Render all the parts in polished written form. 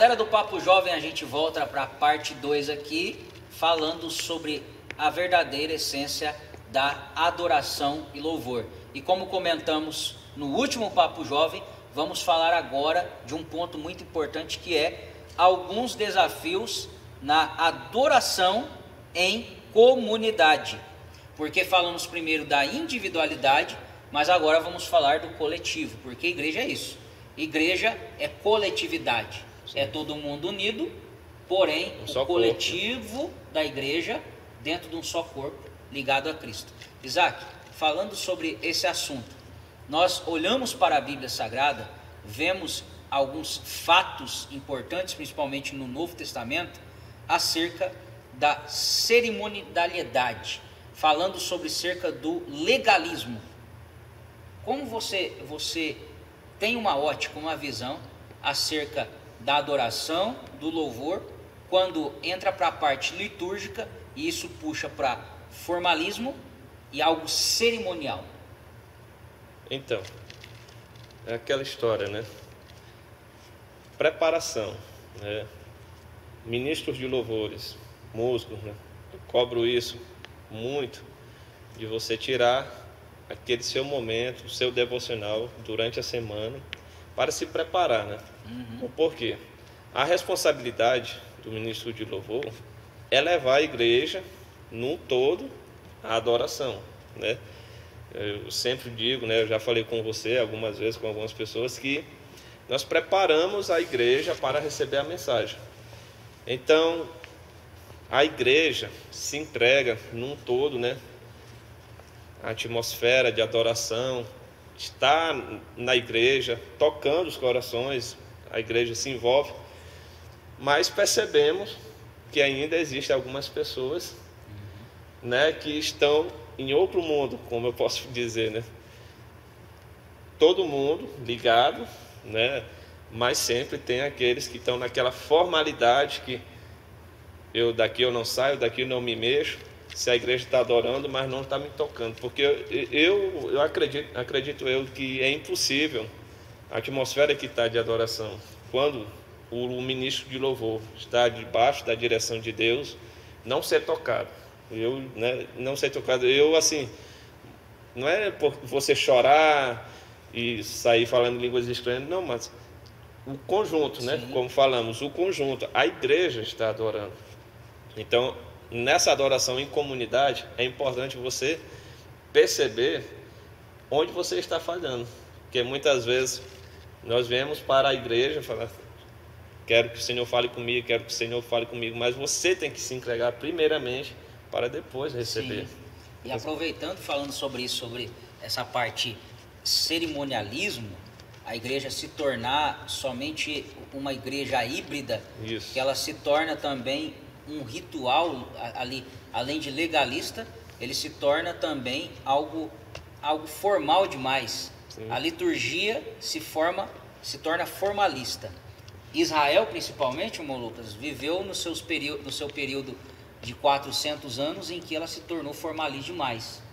Galera do Papo Jovem, a gente volta para a parte 2 aqui, falando sobre a verdadeira essência da adoração e louvor. E como comentamos no último Papo Jovem, vamos falar agora de um ponto muito importante, que é alguns desafios na adoração em comunidade. Porque falamos primeiro da individualidade, mas agora vamos falar do coletivo, porque igreja é isso. Igreja é coletividade. Sim. É todo mundo unido, porém o coletivo da igreja dentro de um só corpo, ligado a Cristo. Isaac, falando sobre esse assunto, nós olhamos para a Bíblia Sagrada, vemos alguns fatos importantes, principalmente no Novo Testamento, acerca da cerimonialidade, falando sobre cerca do legalismo. Como você tem uma ótica, uma visão acerca da adoração, do louvor, quando entra para a parte litúrgica e isso puxa para formalismo e algo cerimonial? Então, é aquela história, né? Preparação, né? Ministros de louvores, músicos, né? Eu cobro isso muito, de você tirar aquele seu momento, o seu devocional durante a semana para se preparar, né? Por quê? A responsabilidade do ministro de louvor é levar a igreja num todo à adoração, né? Eu sempre digo, né? Eu já falei com você algumas vezes, com algumas pessoas, que nós preparamos a igreja para receber a mensagem. Então, a igreja se entrega num todo, né? A atmosfera de adoração está na igreja, tocando os corações, a igreja se envolve, mas percebemos que ainda existem algumas pessoas, né, que estão em outro mundo, como eu posso dizer, né? Todo mundo ligado, né? Mas sempre tem aqueles que estão naquela formalidade que daqui eu não saio, daqui eu não me mexo. Se a igreja está adorando, mas não está me tocando, porque eu acredito que é impossível a atmosfera que está de adoração, quando o ministro de louvor está debaixo da direção de Deus, não ser tocado. Não ser tocado. Assim, não é por você chorar e sair falando línguas estranhas, não, mas o conjunto, né? Como falamos, o conjunto, a igreja está adorando. Então, nessa adoração em comunidade, é importante você perceber onde você está falhando, porque muitas vezes nós viemos para a igreja e falar: quero que o Senhor fale comigo, quero que o Senhor fale comigo, mas você tem que se entregar primeiramente para depois receber. Sim. E aproveitando, falando sobre isso, sobre essa parte cerimonialismo, a igreja se tornar somente uma igreja híbrida, isso, que ela se torna também um ritual ali, além de legalista, ele se torna também algo formal demais. Sim. A liturgia se torna formalista. Israel, principalmente, irmão Lucas, viveu no seu período de 400 anos em que ela se tornou formalista demais.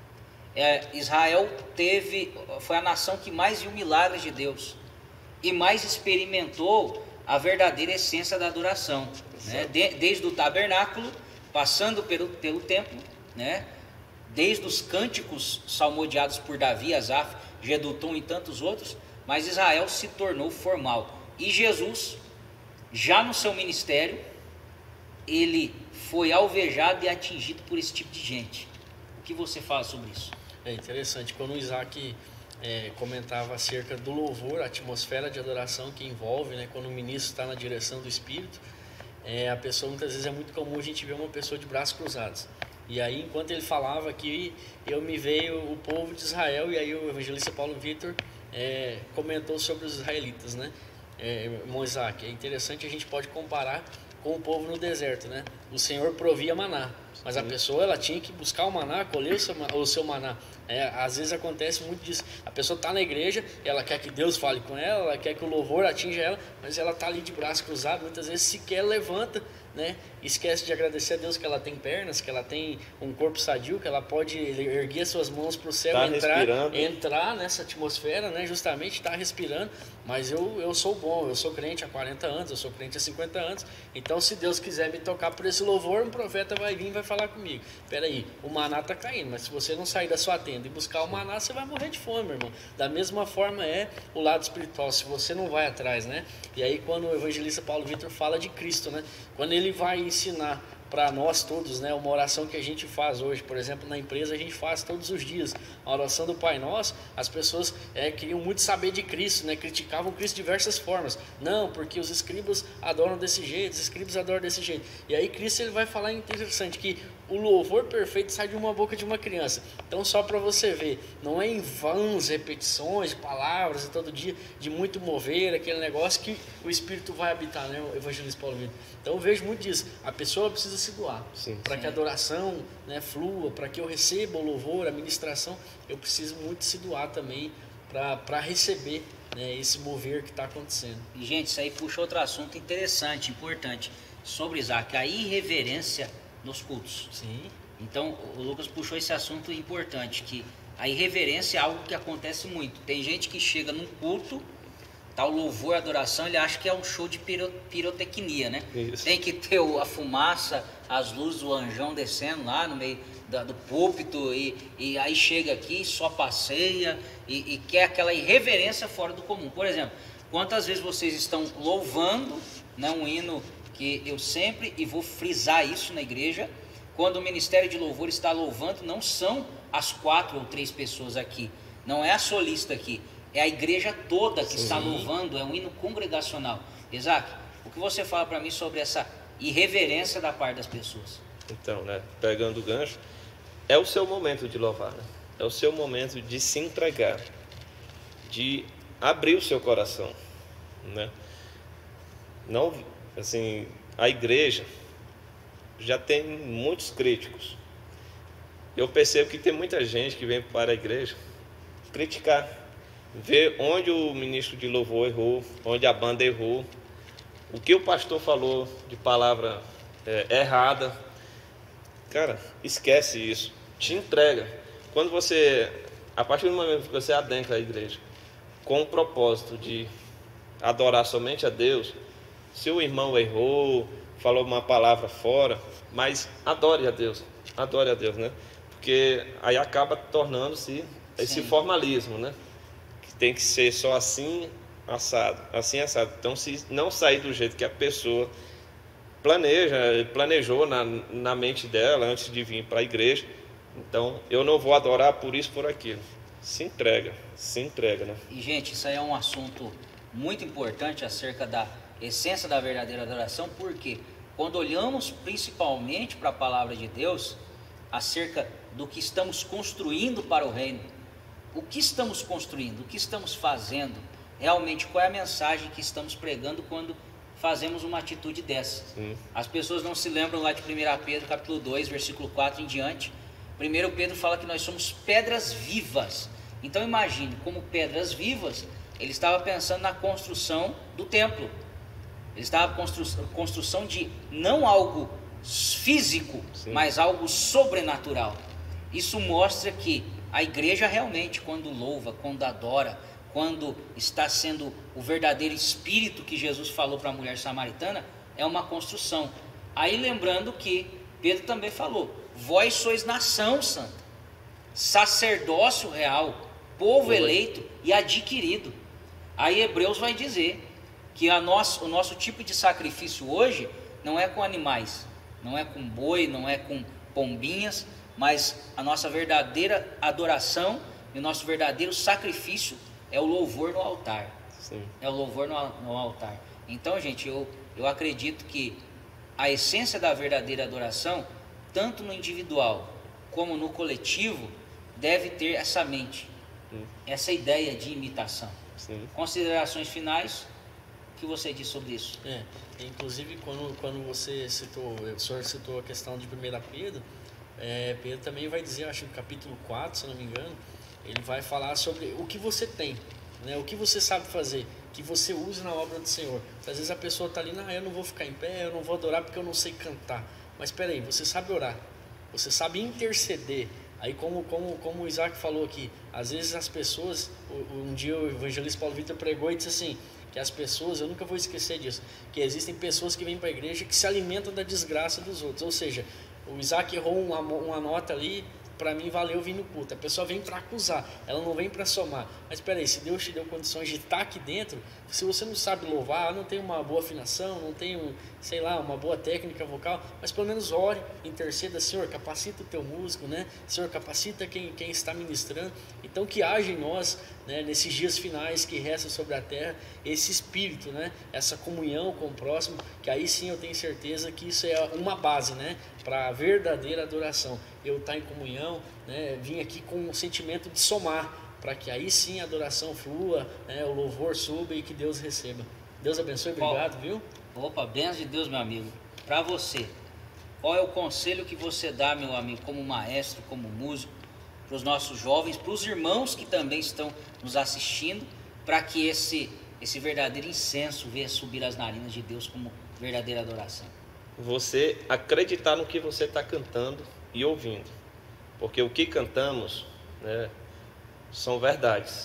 Israel foi a nação que mais viu milagres de Deus e mais experimentou a verdadeira essência da adoração, né? Desde o tabernáculo, passando pelo templo, né? Desde os cânticos salmodiados por Davi, Asaf, Jedutum e tantos outros, mas Israel se tornou formal. E Jesus, já no seu ministério, ele foi alvejado e atingido por esse tipo de gente. O que você fala sobre isso? É interessante, quando o Isaac comentava acerca do louvor, a atmosfera de adoração que envolve, né, quando o ministro está na direção do Espírito, a pessoa, muitas vezes é muito comum a gente ver uma pessoa de braços cruzados. E aí, enquanto ele falava aqui, me veio o povo de Israel, e aí o evangelista Paulo Vitor comentou sobre os israelitas, né? Irmão Isaac, é interessante, a gente pode comparar com o povo no deserto, né? O Senhor provia maná, mas a pessoa ela tinha que buscar o maná, colher o seu maná. Às vezes acontece muito disso. A pessoa está na igreja, ela quer que Deus fale com ela quer que o louvor atinja ela, mas ela está ali de braço cruzado, muitas vezes sequer levanta né, esquece de agradecer a Deus que ela tem pernas, que ela tem um corpo sadio, que ela pode erguer suas mãos para o céu, entrar nessa atmosfera, né, justamente estar respirando. Mas eu sou bom, eu sou crente há 40 anos, eu sou crente há 50 anos, então se Deus quiser me tocar por esse louvor, um profeta vai vir e vai falar comigo. Peraí, o maná está caindo, mas se você não sair da sua tenda e buscar o maná, você vai morrer de fome, meu irmão. Da mesma forma é o lado espiritual, se você não vai atrás, né? E aí quando o evangelista Paulo Vitor fala de Cristo, né? Quando ele vai ensinar para nós todos, né, uma oração que a gente faz hoje, por exemplo, na empresa a gente faz todos os dias, a oração do Pai Nosso, as pessoas queriam muito saber de Cristo, né, criticavam Cristo de diversas formas, não, porque os escribas adoram desse jeito, os escribas adoram desse jeito, e aí Cristo ele vai falar interessante, que o louvor perfeito sai de uma boca de uma criança. Então só para você ver, não é em vãs repetições de palavras todo dia, de muito mover, aquele negócio que o Espírito vai habitar, né, o evangelista Paulo Vitor. Então eu vejo muito disso, a pessoa precisa se doar, para que a adoração, né, flua, para que eu receba o louvor, a ministração, eu preciso muito se doar também para receber, né, esse mover que está acontecendo. E gente, isso aí puxa outro assunto interessante, importante, sobre Isaac, a irreverência nos cultos. Sim. Então o Lucas puxou esse assunto importante, que a irreverência é algo que acontece muito. Tem gente que chega num culto, tá o louvor, a adoração, ele acha que é um show de pirotecnia, né? Isso. Tem que ter a fumaça, as luzes, o anjão descendo lá no meio do púlpito, e aí chega aqui, só passeia e quer aquela irreverência fora do comum. Por exemplo, quantas vezes vocês estão louvando, né, um hino que eu sempre, e vou frisar isso na igreja, quando o ministério de louvor está louvando, não são as 4 ou 3 pessoas aqui, não é a solista aqui, é a igreja toda que está louvando, é um hino congregacional. Isaac, o que você fala para mim sobre essa irreverência da parte das pessoas? Então, né, pegando o gancho, é o seu momento de louvar, né? É o seu momento de se entregar, de abrir o seu coração, né? Não, assim, a igreja já tem muitos críticos. Eu percebo que tem muita gente que vem para a igreja criticar, ver onde o ministro de louvor errou, onde a banda errou, o que o pastor falou de palavra errada. Cara, esquece isso, te entrega. Quando você, a partir do momento que você adentra a igreja com o propósito de adorar somente a Deus, se o irmão errou, falou uma palavra fora, mas adore a Deus, né? Porque aí acaba tornando-se esse formalismo, né? Que tem que ser só assim, assado. Então, se não sair do jeito que a pessoa planejou na mente dela antes de vir para a igreja, então eu não vou adorar por isso, por aquilo. Se entrega, né? E gente, isso aí é um assunto muito importante acerca da essência da verdadeira adoração, porque quando olhamos principalmente para a palavra de Deus, acerca do que estamos construindo para o reino, o que estamos construindo, o que estamos fazendo, realmente qual é a mensagem que estamos pregando quando fazemos uma atitude dessa. As pessoas não se lembram lá de 1 Pedro capítulo 2, versículo 4 em diante. 1 Pedro fala que nós somos pedras vivas. Então imagine, como pedras vivas, ele estava pensando na construção do templo. Ele estava construção de não algo físico, mas algo sobrenatural. Isso mostra que a igreja realmente, quando louva, quando adora, quando está sendo o verdadeiro espírito que Jesus falou para a mulher samaritana, é uma construção. Aí lembrando que Pedro também falou: vós sois nação santa, sacerdócio real, povo eleito e adquirido. Aí Hebreus vai dizer que o nosso tipo de sacrifício hoje não é com animais, não é com boi, não é com pombinhas, mas a nossa verdadeira adoração e o nosso verdadeiro sacrifício é o louvor no altar. É o louvor no altar. Então, gente, eu acredito que a essência da verdadeira adoração, tanto no individual como no coletivo, deve ter essa mente, essa ideia de imitação. Considerações finais, o que você diz sobre isso? Inclusive, quando você citou, o senhor citou a questão de 1 Pedro, Pedro também vai dizer, acho que no capítulo 4, se não me engano, ele vai falar sobre o que você tem, né? O que você sabe fazer, que você use na obra do Senhor. Às vezes a pessoa está ali, eu não vou ficar em pé, eu não vou adorar porque eu não sei cantar. Mas espera aí, você sabe orar, você sabe interceder. Aí como o Isaac falou aqui, às vezes as pessoas, um dia o evangelista Paulo Vitor pregou e disse assim, que as pessoas, eu nunca vou esquecer disso, que existem pessoas que vêm para a igreja que se alimentam da desgraça dos outros. Ou seja, o Isaac errou uma nota ali, para mim valeu vir no culto. A pessoa vem para acusar, ela não vem para somar. Mas espera aí, se Deus te deu condições de estar aqui dentro, se você não sabe louvar, não tem uma boa afinação, não tem uma boa técnica vocal, mas pelo menos ore, interceda, Senhor, capacita o teu músico, né? Senhor, capacita quem está ministrando. Então que haja em nós, né, nesses dias finais que restam sobre a terra, esse espírito, né, essa comunhão com o próximo, que aí sim eu tenho certeza que isso é uma base, né, para a verdadeira adoração. Eu estar em comunhão, né, vim aqui com um sentimento de somar, para que aí sim a adoração flua, né, o louvor suba e que Deus receba. Deus abençoe, obrigado, viu? Opa, bênção de Deus, meu amigo. Para você, qual é o conselho que você dá, meu amigo, como maestro, como músico, para os nossos jovens, para os irmãos que também estão nos assistindo, para que esse verdadeiro incenso venha subir as narinas de Deus como verdadeira adoração? Você acreditar no que você está cantando e ouvindo, porque o que cantamos, né, são verdades,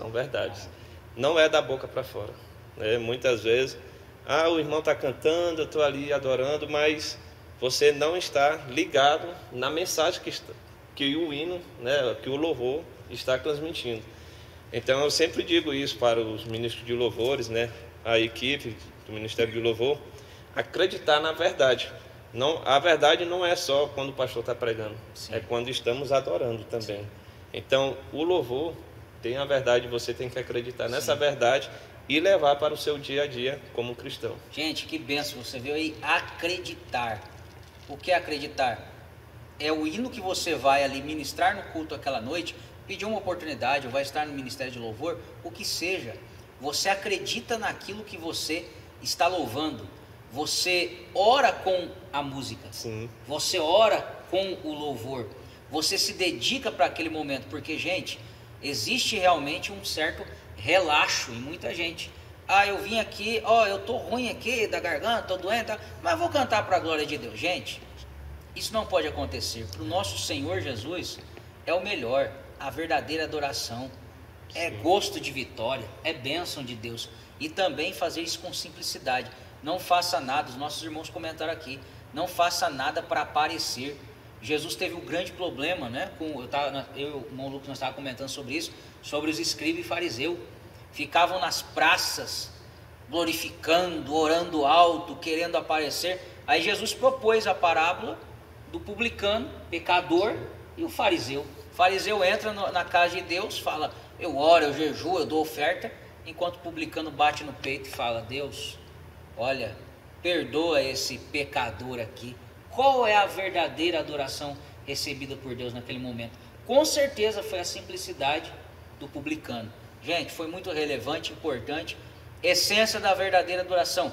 não é da boca para fora, né? Muitas vezes, o irmão está cantando, eu estou ali adorando, mas você não está ligado na mensagem que o hino, né, que o louvor está transmitindo. Então eu sempre digo isso para os ministros de louvores, né, a equipe do Ministério de Louvor, acreditar na verdade. Não, a verdade não é só quando o pastor está pregando, sim, é quando estamos adorando também. Sim. Então o louvor tem a verdade, você tem que acreditar nessa, sim, verdade e levar para o seu dia a dia como cristão. Gente, que bênção, você viu aí, acreditar. O que é acreditar? É o hino que você vai ali ministrar no culto aquela noite, pedir uma oportunidade, ou vai estar no Ministério de Louvor, o que seja. Você acredita naquilo que você está louvando. Você ora com a música. Sim. Você ora com o louvor. Você se dedica para aquele momento. Porque, gente, existe realmente um certo relaxo em muita gente. Eu vim aqui, eu tô ruim aqui da garganta, tô doente, mas vou cantar para a glória de Deus. Gente, isso não pode acontecer. Para o nosso Senhor Jesus é o melhor, a verdadeira adoração. É gosto de vitória, é bênção de Deus. E também fazer isso com simplicidade. Não faça nada, os nossos irmãos comentaram aqui, não faça nada para aparecer. Jesus teve um grande problema, né? Eu e o irmão Lucas, nós estávamos comentando sobre isso, sobre os escribas e fariseus. Ficavam nas praças, glorificando, orando alto, querendo aparecer. Aí Jesus propôs a parábola do publicano, pecador, e o fariseu. O fariseu entra na casa de Deus, fala, eu oro, eu jejuo, eu dou oferta, enquanto o publicano bate no peito e fala, Deus, olha, perdoa esse pecador aqui. Qual é a verdadeira adoração recebida por Deus naquele momento? Com certeza foi a simplicidade do publicano. Gente, foi muito relevante, importante. Essência da verdadeira adoração.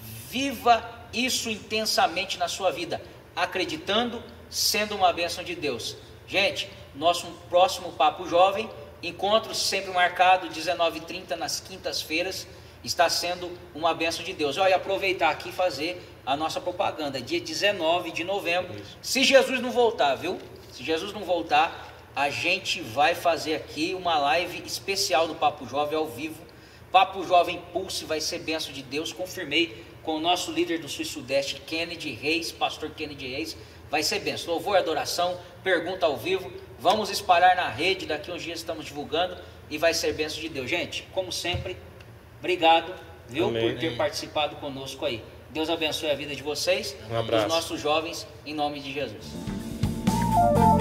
Viva isso intensamente na sua vida, acreditando, sendo uma bênção de Deus. Gente, nosso próximo Papo Jovem, encontro sempre marcado, 19h30 nas quintas-feiras, está sendo uma bênção de Deus. Olha, aproveitar aqui e fazer a nossa propaganda, dia 19 de novembro, se Jesus não voltar, viu? Se Jesus não voltar, a gente vai fazer aqui uma live especial do Papo Jovem ao vivo. Papo Jovem Pulse vai ser bênção de Deus, confirmei com o nosso líder do Sul e Sudeste, Kennedy Reis, pastor Kennedy Reis, vai ser bênção, louvor, adoração, pergunta ao vivo, vamos espalhar na rede, daqui uns dias estamos divulgando e vai ser bênção de Deus. Gente, como sempre, obrigado, viu, amém, por ter participado conosco aí. Deus abençoe a vida de vocês, um abraço, dos nossos jovens, em nome de Jesus.